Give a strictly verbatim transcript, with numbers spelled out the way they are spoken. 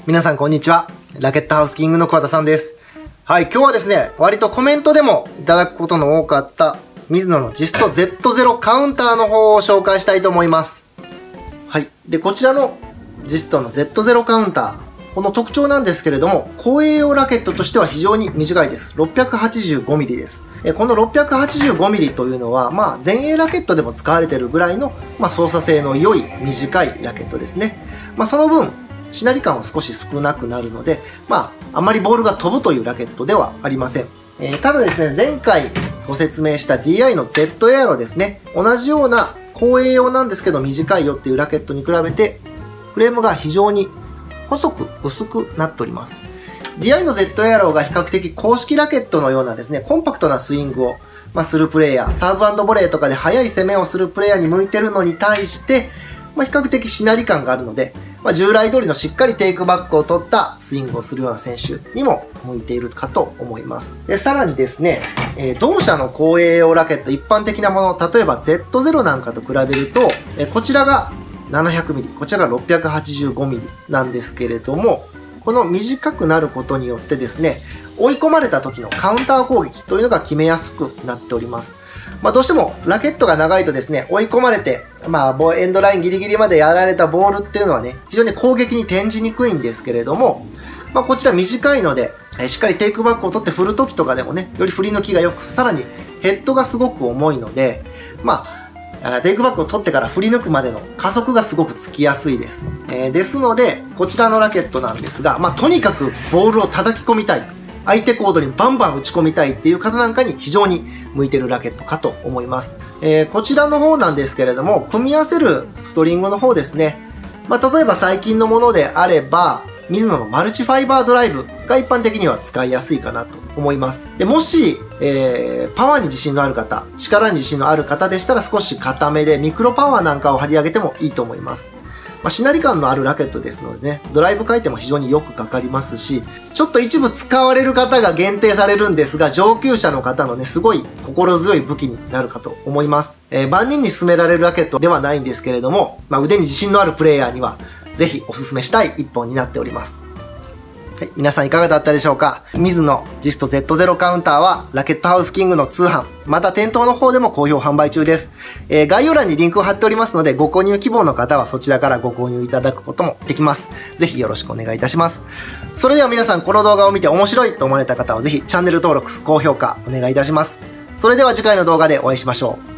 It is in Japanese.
皆さんこんにちは。ラケットハウスキングの桑田さんです。はい、今日はですね、割とコメントでもいただくことの多かったミズノのジスト ゼットゼロ カウンターの方を紹介したいと思います。はい。で、こちらのジストの ゼットゼロ カウンター。この特徴なんですけれども、公営用ラケットとしては非常に短いです。ろっぴゃくはちじゅうごミリです。このろっぴゃくはちじゅうごミリというのは、まあ、前衛ラケットでも使われているぐらいの、まあ、操作性の良い短いラケットですね。まあ、その分、しなり感は少し少なくなるので、まあ、あまりボールが飛ぶというラケットではありません。えー、ただですね、前回ご説明した ディーアイ の Z エアロですね、同じような公営用なんですけど短いよっていうラケットに比べて、フレームが非常に細く薄くなっております。ディーアイ の Z エアロが比較的公式ラケットのようなですね、コンパクトなスイングを、まあ、するプレイヤー、サーブ&ボレーとかで速い攻めをするプレイヤーに向いてるのに対して、まあ、比較的しなり感があるので、まあ、従来通りのしっかりテイクバックを取ったスイングをするような選手にも向いているかと思います。で、さらにですね、えー、同社の公営用ラケット、一般的なもの、例えば ゼットゼロ なんかと比べると、えー、こちらがななひゃくミリ、こちらがろっぴゃくはちじゅうごミリなんですけれども、この短くなることによってですね、追い込まれた時のカウンター攻撃というのが決めやすくなっております。まあどうしてもラケットが長いとですね、追い込まれて、まあエンドラインギリギリまでやられたボールっていうのはね、非常に攻撃に転じにくいんですけれども、まあこちら短いので、しっかりテイクバックを取って振る時とかでもね、より振り抜きがよく、さらにヘッドがすごく重いので、まあテイクバックを取ってから振り抜くまでの加速がすごくつきやすいです。えー、ですので、こちらのラケットなんですが、まあとにかくボールを叩き込みたい。相手コードにバンバン打ち込みたいっていう方なんかに非常に向いてるラケットかと思います。えー、こちらの方なんですけれども、組み合わせるストリングの方ですね。まあ例えば最近のものであれば、ミズノのマルチファイバードライブが一般的には使いやすいかなと思います。で、もし、えー、パワーに自信のある方、力に自信のある方でしたら少し硬めでミクロパワーなんかを張り上げてもいいと思います。まあ、しなり感のあるラケットですのでね、ドライブ回転も非常によくかかりますし、ちょっと一部使われる方が限定されるんですが、上級者の方のね、すごい心強い武器になるかと思います。えー、万人に勧められるラケットではないんですけれども、まあ、腕に自信のあるプレイヤーには、ぜひお勧めしたい一本になっております。はい、皆さんいかがだったでしょうか。ミズノジスト ゼットゼロ カウンターはラケットハウスキングの通販、また店頭の方でも好評販売中です。えー、概要欄にリンクを貼っておりますので、ご購入希望の方はそちらからご購入いただくこともできます。ぜひよろしくお願いいたします。それでは皆さんこの動画を見て面白いと思われた方はぜひチャンネル登録、高評価お願いいたします。それでは次回の動画でお会いしましょう。